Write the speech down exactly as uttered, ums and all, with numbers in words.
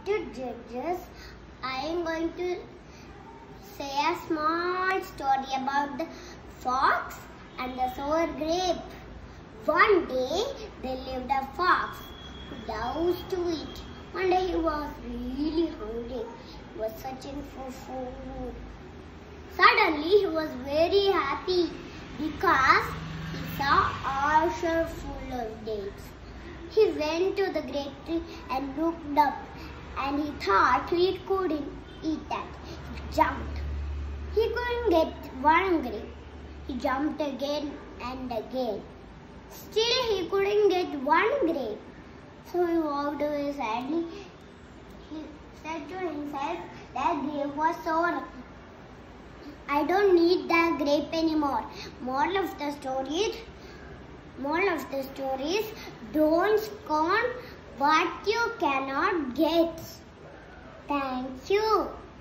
respected judges, I am going to say a small story about the fox and the sour grape. One day there lived a fox who loves to eat. One day he was really hungry. He was searching for food. Suddenly he was very happy because he saw an orchard full of dates. He went to the grape tree and looked up, and he thought he couldn't eat that. He jumped. He couldn't get one grape. He jumped again and again. Still he couldn't get one grape. So he walked away sadly. He said to himself, that grape was sour. I don't need that grape anymore. Moral of the story is, moral of the story is, don't scorn what you cannot get. Thank you.